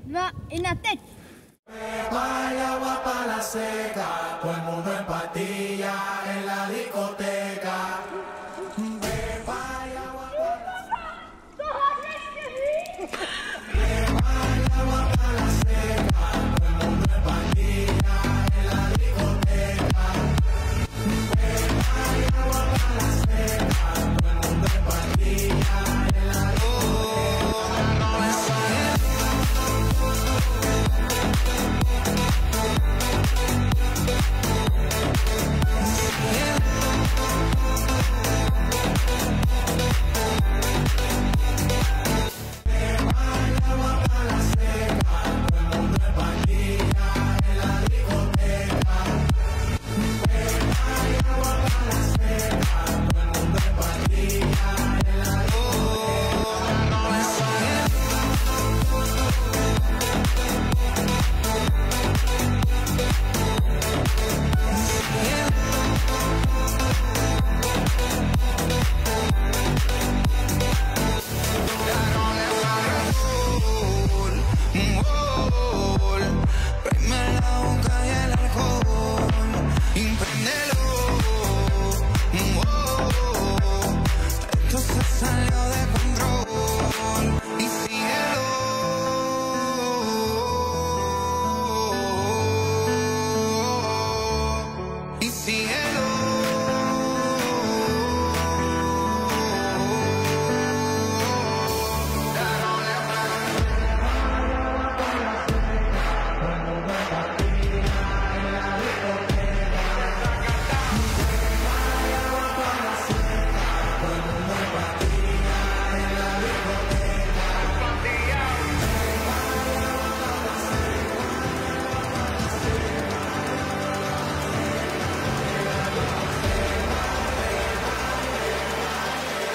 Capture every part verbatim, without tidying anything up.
No, y na teď. Vaya agua para la seca, todo el mundo en patilla en la discoteca. Vaya agua para la seca. Vaya agua para la seca, todo el mundo en patilla en la discoteca. Vaya agua para la seca, todo el mundo en patilla en la discoteca.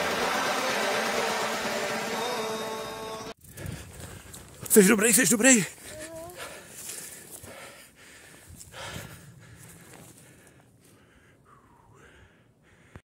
Jsi dobrý, jsi dobrý.